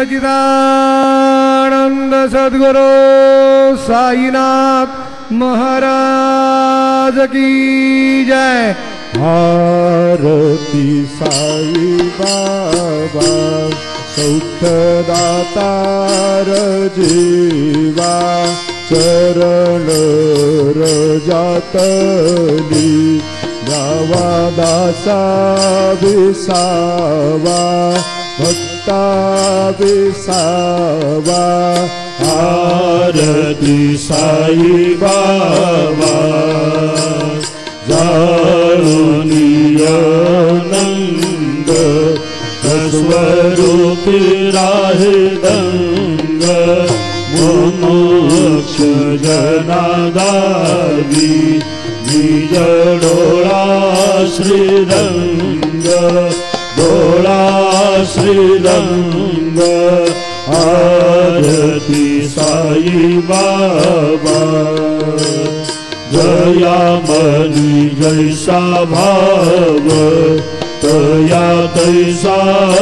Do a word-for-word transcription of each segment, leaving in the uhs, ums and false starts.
सच्चिदानंद सद्गुरु साईनाथ महाराज की जय। आरती साई बाबा सौख्यदातार जीवा चरण रजातली गावा दासा विसावा भक्ता विसावा। आरती साई बाबा जाणुनियानंद स्वरूपी राहे दंग मोक्ष जनादारी निज डोळा श्रीरंग डोळा श्रीरंग। आरती साई बाबा जया मनी जैसा भाव तया तैसा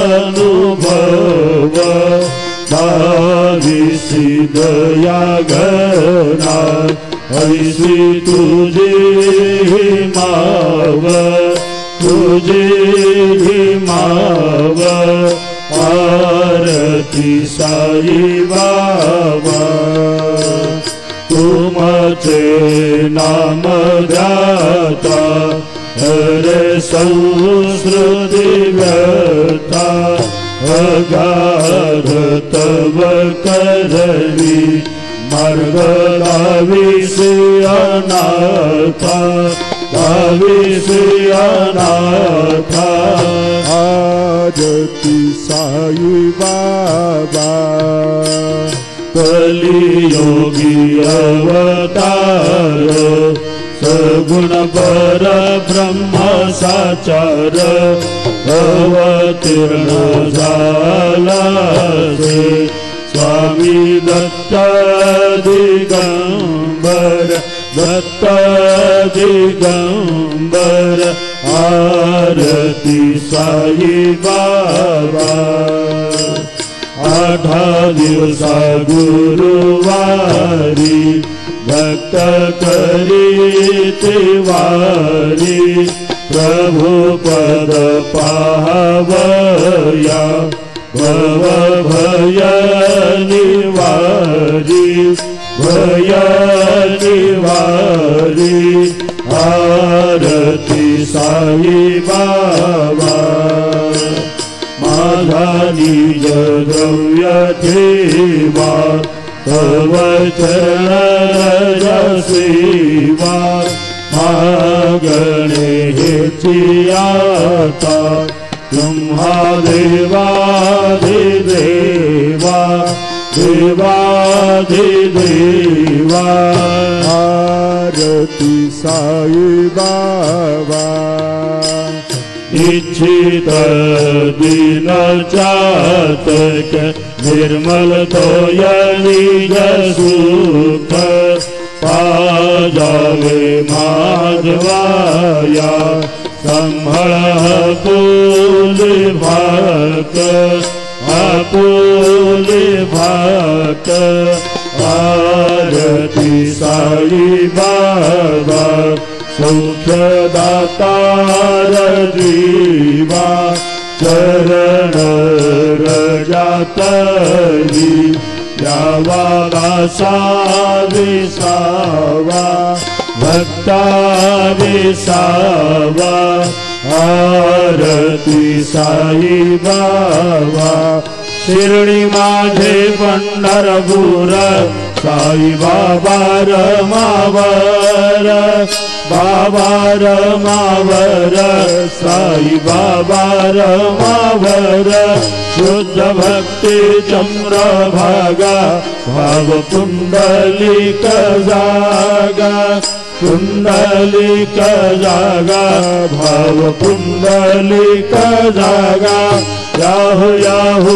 अनुभव भाविसी दया घना ऐसी तुझे ही माव तुझे ही माव। आरती साई बाबा तुमचे नाम ध्याता हरे संस्कृति व्यथा अगाध तव करणी मार्ग दाविसी अनाथा दाविसी अनाथा। आरती साई बाबा कलियोगी अवतार सगुण पर ब्रह्म साचार अवतीर्ण झाला से स्वामी दत्त दिगंबर दत्त दिगंबर। आरती साई बाबा आठा दिवसा गुरुवारी भक्त करीते वारी प्रभु पद पावया भव भय निवारी भय निवारी। आरती साई बाबा माझा निज द्रव्य ठेवा तव चरण सेवा मागणे हेची आता तुम्हा देवाधिदेवा देवाधिदेवा। आरती साई बाबा इच्छित दीन चातक निर्मल तोय निज सुख पाजावे माधवाया संभळ आपुल भाक आपुल भाक। आरती साई बाबा सौख्यदातार जीवा चरण रजातली यावा दासा विसावा भक्ता विसावा। आरती साई बाबा शिर्डी माझे पंढरपूर साई बाबा रमावर बाबा रमावर साई बाबा रमावर शुद्ध भक्ति चंद्रभागा भाव कुंडलिक जागा कुंडलिक जागा भाव कुंडलिक जागा। याहू याहू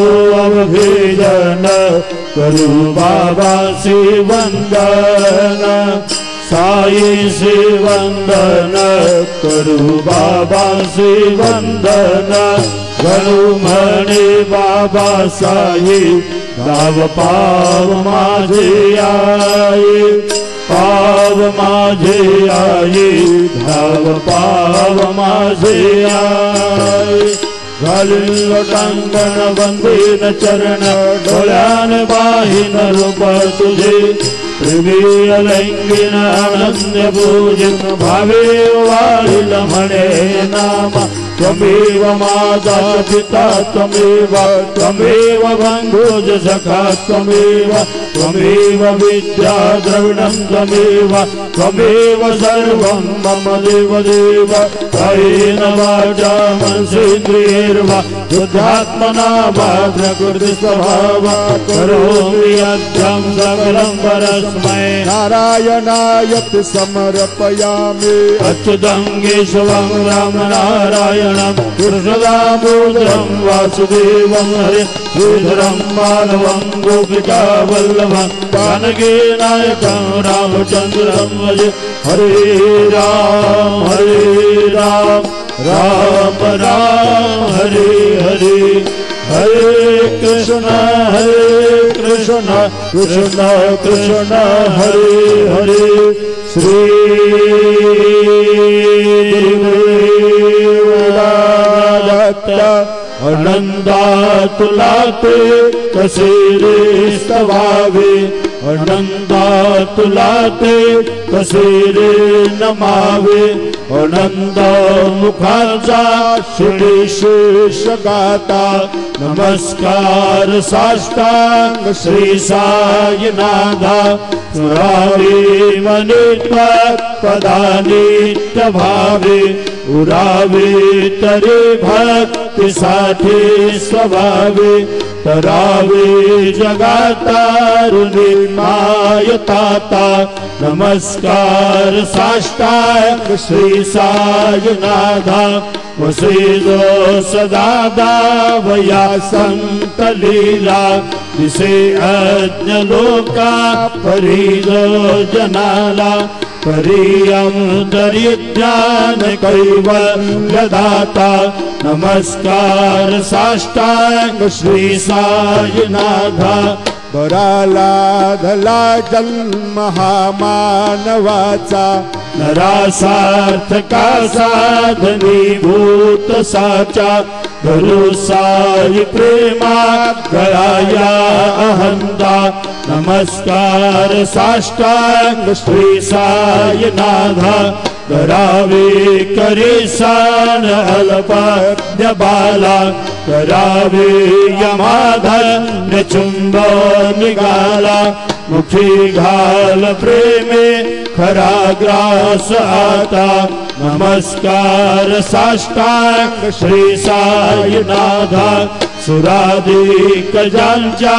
अभिजन करू बाबा सी वंदन साई से वंदन करू बाबा से वंदन करू मणि बाबा साई दाव पाव माझे आई पाव माझे आई धाव पाव माझे आई घालील लोटांगण वंदीन चरण डोळ्यान बाहीन रूप तुझे प्रेमी अलंगिन अनन्य पूजित भावे वाळील म्हणे नाम त्वमेव माता पिता त्वमेव त्वमेव बन्धुज सखा त्वमेव त्वमेव विद्या द्रविणं त्वमेव त्वमेव सर्वं मम देव देव कायेन वाचा मनसेन्द्रियैर्वा बुद्ध्यात्मना वा प्रकृतिस्वभावा करोमि यज्ञं सकलं परस्मै नारायणाय समर्पयामि अच्युतं केशवं राम नारायणं कृष्णदामोदरं वासुदेवं हरे श्रीधरं माधवं गोपिका वल्लभं जानकी नायकं रामचन्द्रं भजे हरे राम हरे राम राम राम हरे हरे हरे कृष्ण हरे कृष्ण कृष्ण कृष्ण हरे हरे श्री अनंदा तुलाते कसे रे स्तवावे अनंदा तुलाते कसे रे नमावे अनंद मुखाचा श्री शेष गाता नमस्कार साष्टांग श्री साईनाथा सुरावे मनित्वा पदानित्य भावे उरावे तरे भक्ति साठी स्वभावे तरावे जगातारुणी मायताता नमस्कार साष्टांग श्री साईनाथा वसेदो सदा दावया संत लीला जिसे अज्ञ लोका परिदो जनाला परियं दरिद्रान कैवल्य दाता नमस्कार साष्टांग श्री साईनाथा बराला धला जन्म हा मानवाचा नरासार्थका साधनी भूत साचा धरू साई प्रेमा गळाया अहंता नमस्कार साष्टांग श्री साईनाथा करावे करे सान अल्पज्ञ बाला करावे यमाधन्य चुंब निघाला मुखी घाल प्रेमे खरा ग्रास आता नमस्कार साष्टांग श्री साईनाथा सुराधिक ज्यांच्या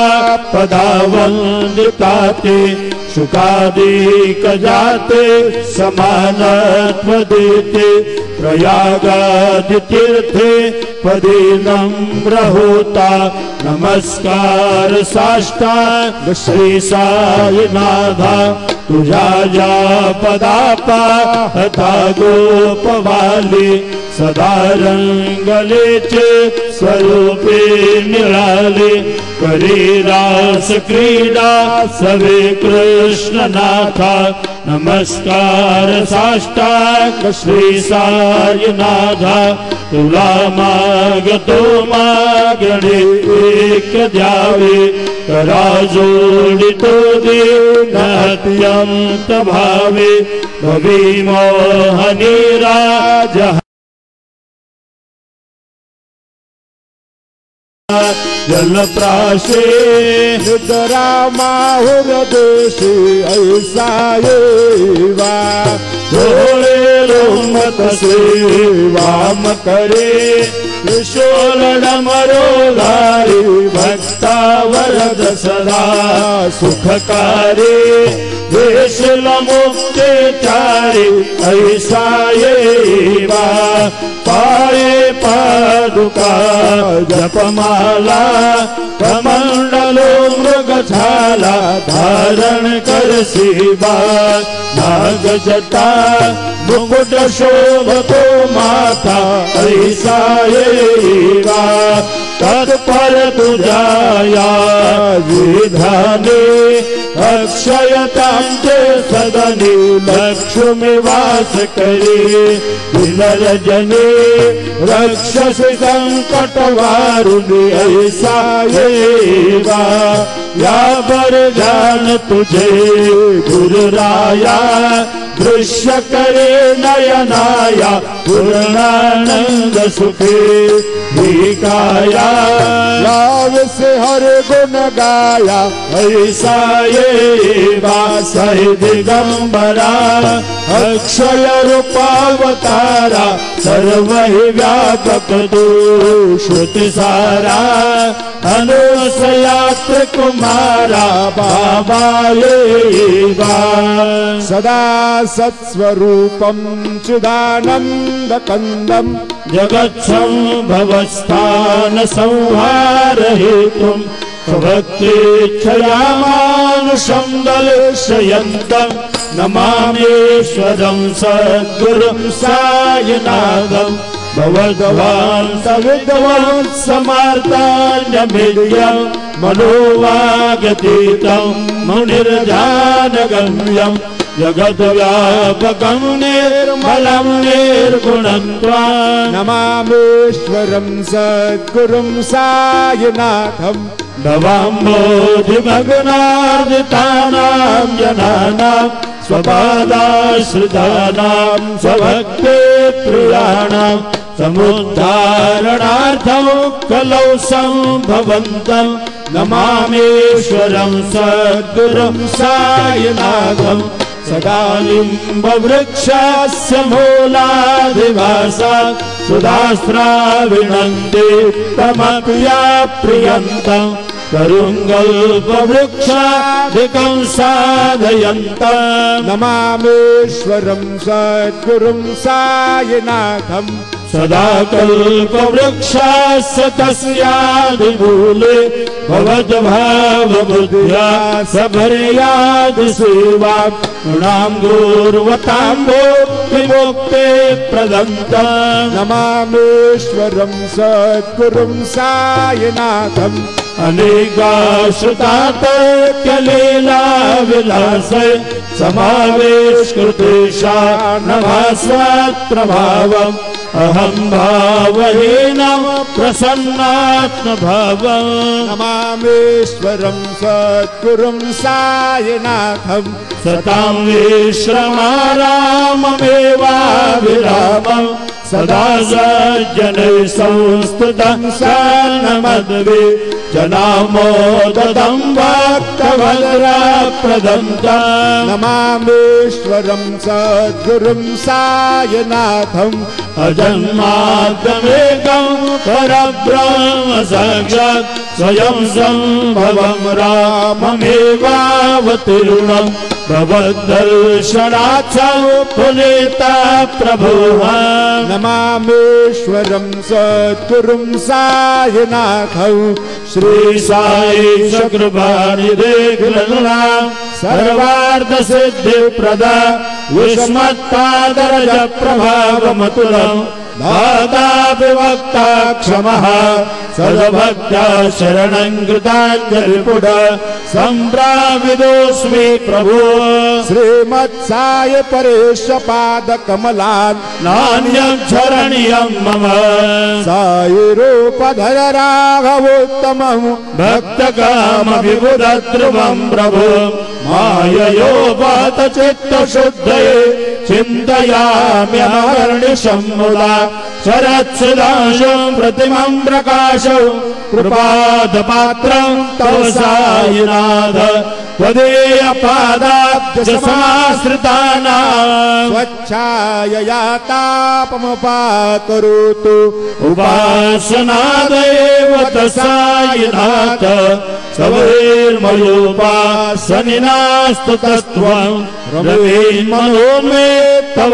पदावंदिताते शुकाधिक जाते समानत्व देते प्रयागादि तीर्थे पदे नम्र होता नमस्कार साष्टांग श्री साईनाथा तुझा ज्या पदापा हता गोपवाली सदा रंगलेचे स्वरूपे मिळाले करी रास क्रीडा सवे कृष्णनाथा नमस्कार साष्टांग श्री साईनाथा तुला मागतो मागणे एक द्यावे करा जोडितो दे अत्यंत भावे भवी मोहनी राज जलप्राशे निद्रा माहुर देशी ऐसा येवा डोळे लोमत सेवाम करे त्रिशूल डमरो धारी भक्ता वरद सदा सुखकारी देशल मुक्ते चारी ऐसा येवा पाये पादुका जपमाला कमंडलो मृग छाला धारण कर शिवा नाग जटा मुकुट शोभतो माथा ऐसा येवा तत्पर तुझाया विधाने अक्षयतांचे सदनी लक्ष्मी वास करे विलरजने रक्षसि संकट वारुणी ऐसा येवा या बर जान तुझे गुरुराया दृश्य करे नयनाया पूर्णानंद सुखे काया लाव से हर गुण गाया ऐसा ये वासहि दिगंबरा अक्षय रूपावतारा सर्व ही व्यापक तू श्रुति सारा अनुसयात्र कुमारा बाबा ये सदा सत्स्वरूपं चिदानंद कंदम जगत्संभवस्थान संहार हेतुं स्वभक्तेच्छया मानुषं दर्शयन्तं नमामीश्वरं सद्गुरुं सायनाथं भवद्वान् सविद्वान् समार्तान्यमिद्यं मनोवागतीतं मुनिर्जानगम्यं जगद्व्यापकं निर्मलं निर्गुणत्वान् नमामीश्वरं सद्गुरुं सायनाथं भवाम्बोधिमग्नार्दितानां जनानां स्वपादाश्रितानां स्वभक्ते प्रियाणां समुद्धारणार्थं कलौ सम्भवन्तं नमामीश्वरं सद्गुरुं सायनाथं सदा निम्बवृक्षस्य मूलाधिवासात् सुधास्राविणन्ति तमप्या प्रियन्तं करुङ्गल्पवृक्षाधिकं साधयन्तं नमामीश्वरं सद्गुरुं सायनाथं सदा कल्पवृक्षस्य तस्यादिमूले भवद्भावबुद्ध्या सबर्यादिसेवा नृणां गौरवताम्बो विमुक्ते प्रदन्तं नमामीश्वरं सद्गुरुं सायनाथं अनेकाश्रुतातर्क्यलीला विलासे समावेशकृतेषा नभास्वत्रभावम् अहं भावहीनं प्रसन्नात्मभावम् नमामीश्वरं सद्गुरुं सायनाथं सतां विश्रमाराममेवाभिरामं सदा सज्जनैः संस्तुतं सन्नमद्भि जनामोदतं भक्तभद्राप्रदं नमामीश्वरं सद्गुरुं सायनाथं अजन्माद्यमेकं परब्रह्म साक्षात् स्वयं सम्भवं राममेवावतीर्णं भवद्दर्शनात् पुनीता प्रभुः नमामीश्वरं सद्गुरुं सायनाथं श्री साई कृपानिधे कृष्णा सर्वार्थ सिद्धि प्रदा युष्मत्पादरज प्रभावमतुलं दाता विवक्ता क्षमः सद्भक्ता शरणं कृताञ्जलिपुट सम्प्राविदोऽस्मि प्रभो श्रीमत्साय परेश पाद कमलान् नान्यं शरणीयं मम साई रूपधर राघवोत्तमं भक्तकाम विबुधध्रुवं प्रभो माययोपात चित्तशुद्धये चिन्तयाम्यहर्निशं मुदा शरत्सुधांशं प्रतिमं प्रकाशौ कृपादपात्रं तव सायिनाथ त्वदीयपादाब्जसमाश्रितानां स्वच्छायया तापमुपाकरोतु उपासनादेव सायिनाथ सवैर्मयोपासनिनास्तु तस्त्वं रवेन्मनो मे तव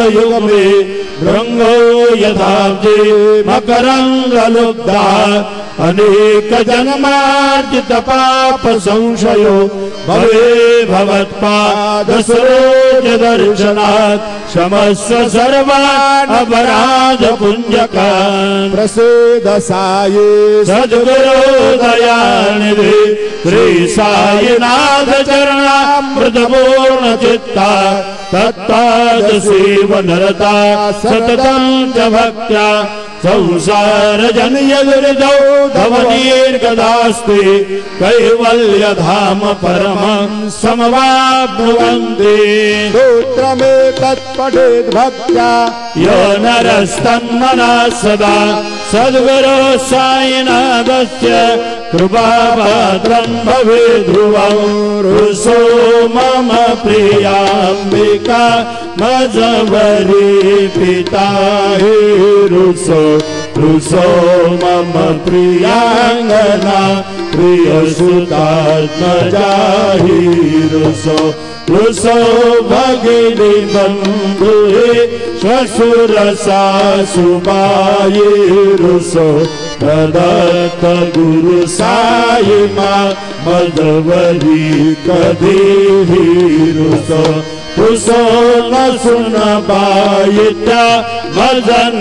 पादयुगमे भृङ्गो यथाब्जे मकरङ्गलुब्धा अनेक जन्मार्जित पाप संशयो भवे भवत्पाद सरोज दर्शनात् क्षमस्व सर्वान् अपराध पुण्यकान् प्रसीद साये सद्गुरो दयानिधि श्री साईनाथ चरणामृत पूर्ण चित्ता तत्पादसेव नरता सततं च भक्त्या संसार जनय दुर्जौ धवनीर्गदास्ते कैवल्य धाम परमं समवाप्नुवन्ति सूत्रमे तत्पठेत् भक्त्या यो नरस्तन्मना सदा सद्गुरो साईनाथस्य कृपापात्रं भवेत् ध्रुवं रुसो मम प्रियाम्बिका मजवरी पिता हि रुसो रुसो मम प्रियांगना प्रियसुतात्मजा हि रुसो रुसो भगिनी बन्धुहे श्वशुर सासुबाये रुसो प्रदत्त गुरु साई मां मधवरी कधीहि रुसो रुसो न सुन बायिता मदन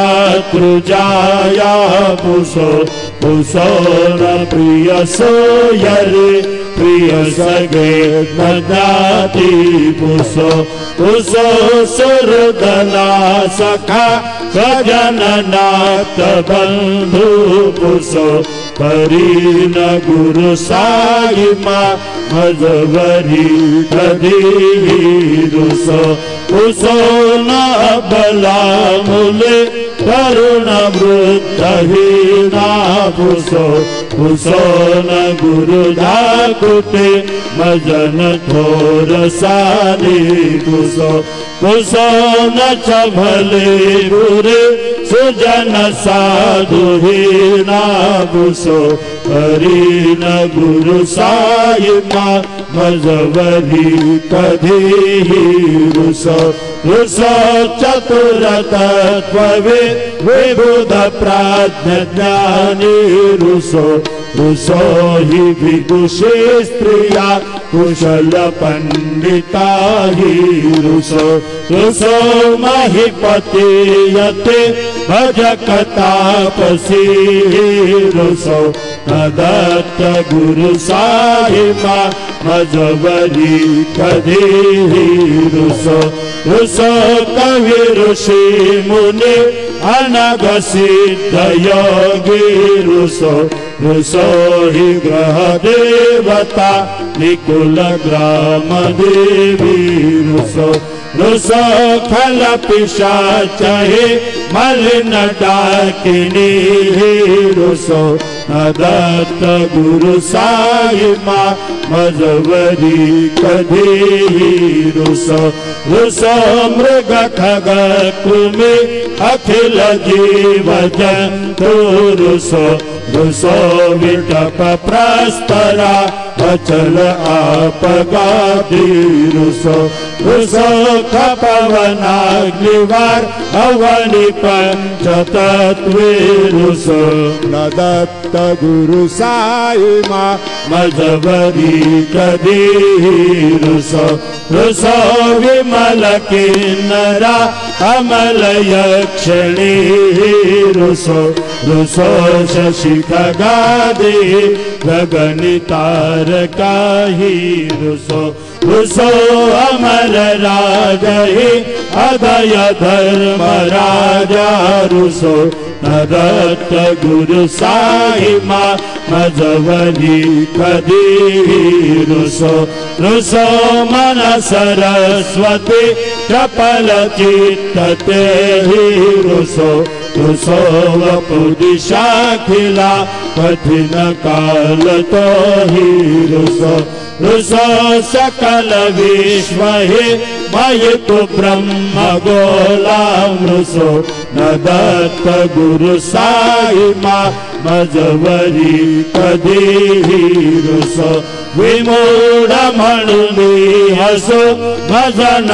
भ्रातृजाया पुसो पुसो न प्रिय सोयरे प्रिय सगे न ज्ञाति पुसो पुसो सुरदना सखा सजन नाथ बंधु पुसो परीन गुरु साई मां मजवरी कधीहि रुसो पुसो न बला मुले करुण वृद्धहीना पुसो पुसो न गुरु जाकुते मजन थोर सारी पुसो पुसो न चभले बुरे सुजन साधुहीना पुसो हरि न गुरु साई मां मजवरी कधीहि रुसो रुसो चतुर तत्त्ववे विबुध प्राज्ञ ज्ञानी रुसो रुसो हि विदुषे स्त्रिया कुशल पंडिता हि रुसो रुसो महिपति यते भजकतापसी रुसो दत्त गुरु साई मां मजवरी कधीहि रुसो रुसो कवि ऋषि मुनि अनग सिद्ध योगी रुसो रुसो हि ग्रह देवता निकुल ग्राम देवी रुसो रुसो खल पिशाच मलिन डाकिनी रुसो दत्त गुरु साई मां मजवरी कधीहि रुसो रुसो मृग खग कृमि अखिल जीव जंतु रुसो रुसो विटप प्रस्तरा अचल आपगादि रुसो रुसो खपवनाग्निवार अवनि पंच तत्वे रुसो न दत्त गुरु साई मां मजवरी कधीहि रुसो रुसो विमल किन्नरा अमल यक्षिणी रुसो रुसो शशि खगादि गगनितारका हि रुसो रुसो अमर राजहि अदय धर्म राजा रुसो दत्त गुरु साई मां मजवरी कधीहि रुसो रुसो मन सरस्वती चपल चित्त तेहि रुसो रुसो वपुदिशाखिला कठिन काल तो हि रुसो रुसो सकल विश्व हि मयितु ब्रह्म गोलाम रुसो न दत्त गुरु साई मां मजवरी कधीहि रुसो विमूढ़ मणुली हसो भजन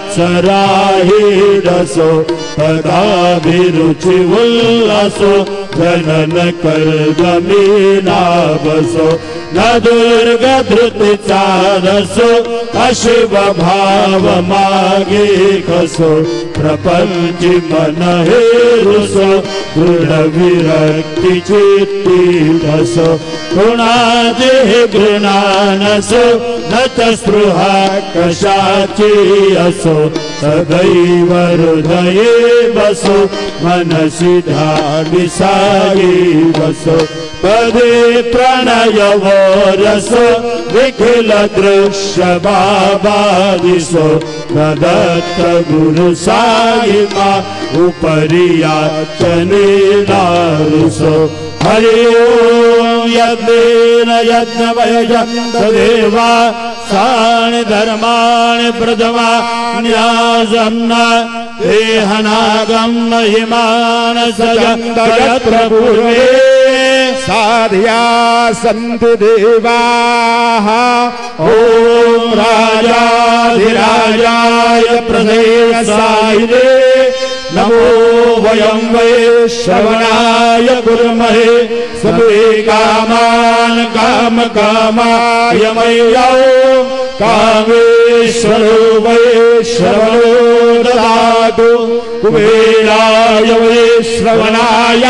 मत्सराहि रसो तदाभिरुचि उल्लसो जनन कर्दमीना बसो न दुर्ग धृति चारसो अशिव भाव मागे खसो प्रपंच मन हेरुसो दृढ़ विरक्ति चित्ती दसो गुणादेह घृणानसो न च स्पृहा कशाची असो सदैव हृदये बसो मनसि ध्यानिसागे बसो पदे प्रणयवो रसो निखिल दृश्य बाबादिसो प्रदत्त गुरु सायिमा उपरियाचने नारुसो हरि ओम यज्ञेन यज्ञवयजन्त देवा सानि धर्माणि प्रथमा न्यासन्न देहनागम महिमान सजन्त यत्र पूर्वे साध्या सन्तु देवाः ओम राजाधिराजाय प्रदेशायिने नमो वयं वै श्रवणाय कुर्महे सवे कामान् काम कामाय मय्यौ कामेश्वरो वै श्रवणो ददातु कुबेराय वै श्रवणाय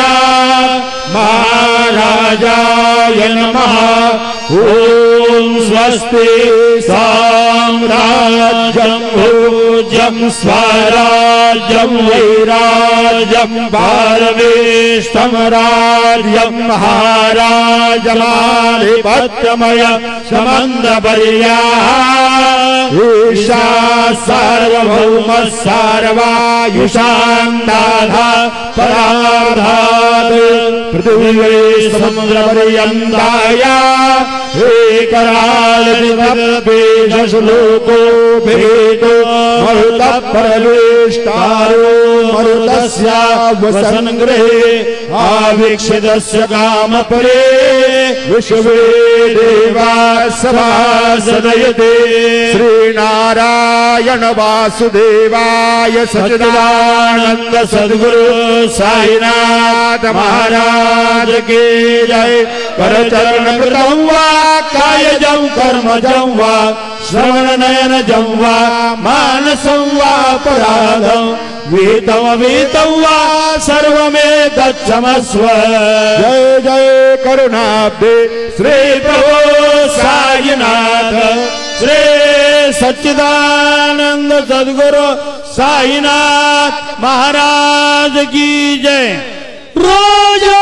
महाराजाय नमः ओम स्वस्ति साम्राज्यं भोज्यं स्वराज्यं वैराज्यं भारवेष्टं राज्यं महाराजमाधिपत्यमय समन्दपर्याः ईशा सार्वभौम सार्वायुषां दाधा पराधात् पृथिवी समुद्रपर्यन्ताय एकरालश्लोको भेदो मरुतः परवेष्टारो मरुतस्य वसन गृहे आवीक्षितस्य कामपरे विश्वे देवा सभासदयते श्रीनारायण वासुदेवाय सच्चिदानंद सद्गुरु साईनाथ महाराज की जय। करचरण कृतं वा कायजं कर्मजं वा श्रवण नयनजं वा मानसं वा पराधं वीतं वीतं वा सर्वमेतच्छमस्व। जय जय करुणाब्दे श्री प्रभु साईनाथ श्री सच्चिदानंद सद्गुरु साईनाथ महाराज की जय। रोजा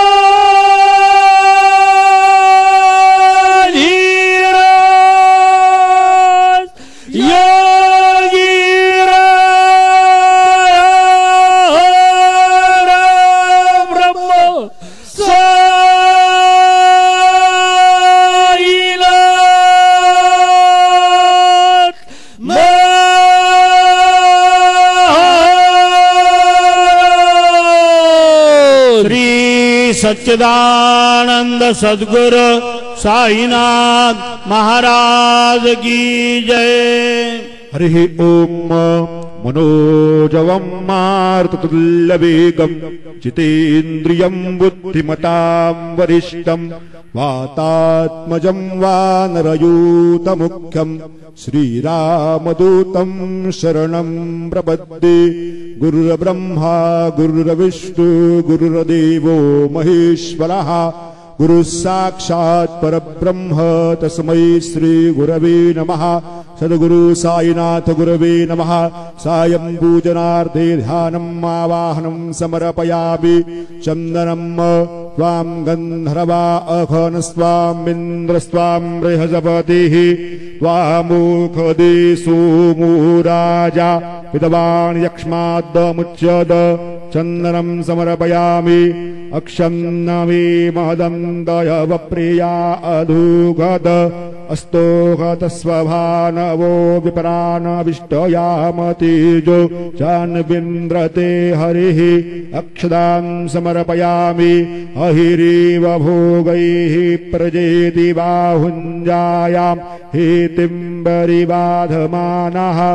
सच्चिदानंद सद्गुरु साईनाथ महाराज की जय। हरिः ओम मनोजवं मारुततुल्यवेगं जितेन्द्रियं बुद्धिमतां वरिष्ठं वातात्मजं वानरयूतमुख्यं श्रीरामदूतं शरणं प्रपद्ये। गुरुर्ब्रह्मा गुरुर्विष्णु गुरुर्देवो महेश्वरः गुरुः साक्षात् परब्रह्म तस्मै श्री गुरवे नमः। सद्गुरु साईनाथ गुरवे नमः। सायं पूजनार्थे ध्यानम् आवाहनं समर्पयामि। चन्दनं त्वां गन्धर्वा अघनस्त्वामिन्द्रस्त्वां बृहस्पतिः त्वामुखदे सोमो राजा विद्वान् यक्ष्माद्मुच्यत। चन्दनं समर्पयामि अक्षन्नमे महदन्दयवप्रिया अधुगत अस्तोगत स्वभानवो विपरानविष्टयामतेजो जान्विन्द्रते हरिः अक्षदां समर्पयामि। अहिरेव भोगैः प्रजेति बाहुञ्जायां हेतिम्बरिबाधमानः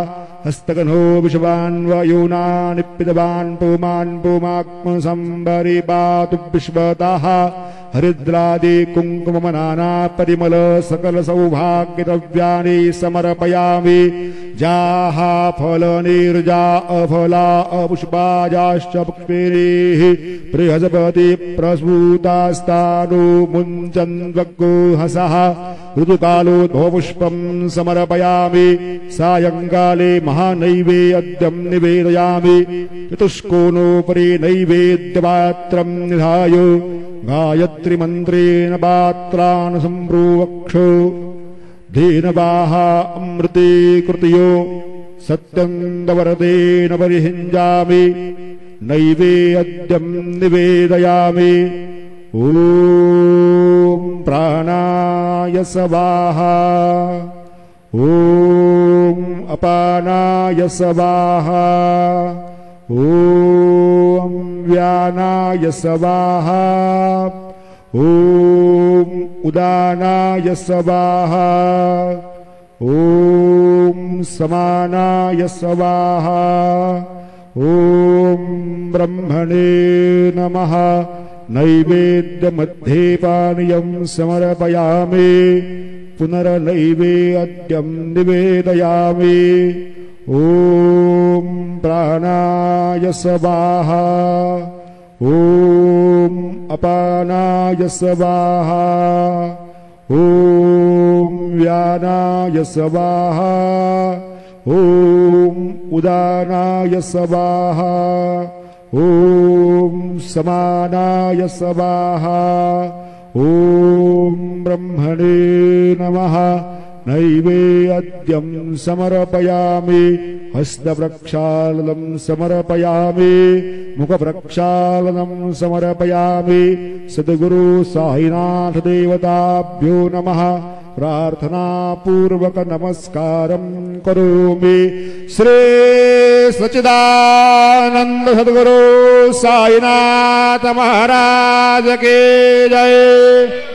हस्तगनो विश्वान् वायूनान् निप्पितवान् पुमान् पुमाक्म संबरि पातु विश्वताः हरिद्रादि कुङ्कुम नाना परिमल सकल सौभाग्य द्रव्याणि समर्पयामि जाः फल निर्जा अफला अपुष्पाजाश्च पुष्पेरिः बृहस्पति प्रसूतास्तानु मुञ्चन्वग्गो हसः ऋतुकालोद्भवपुष्पं समर्पयामि सायङ्काले महानैवेद्यं निवेदयामि चतुष्कोणोपरि नैवेद्यपात्रं निधाय गायत्री मन्त्रेण पात्रान् सम्प्रोवक्षो धेनवाः अमृते कृतयो सत्यं वरदेन परिहिञ्जामि नैवेद्यं निवेदयामि ॐ प्राणाय स्वाहा ॐ अपानाय स्वाहा ॐ व्यानाय स्वाहा ॐ उदानाय स्वाहा ॐ समानाय स्वाहा ॐ ब्रह्मणे नमः नैवेद्यमध्ये पानीयं समर्पयामि पुनर्नैवेद्यं निवेदयामि ॐ प्राणाय स्वाहा ॐ अपानाय स्वाहा ॐ व्यानाय स्वाहा ॐ उदानाय स्वाहा ॐ समानाय स्वाहा ॐ ब्रह्मणे नमः नैवेद्यं समर्पयामि हस्तप्रक्षालनं समर्पयामि मुखप्रक्षालनं समर्पयामि सद्गुरु साईनाथ देवताभ्यो नमः प्रार्थना पूर्वक नमस्कारं करोमि श्री सच्चिदानंद सद्गुरु साईनाथ महाराज की जय।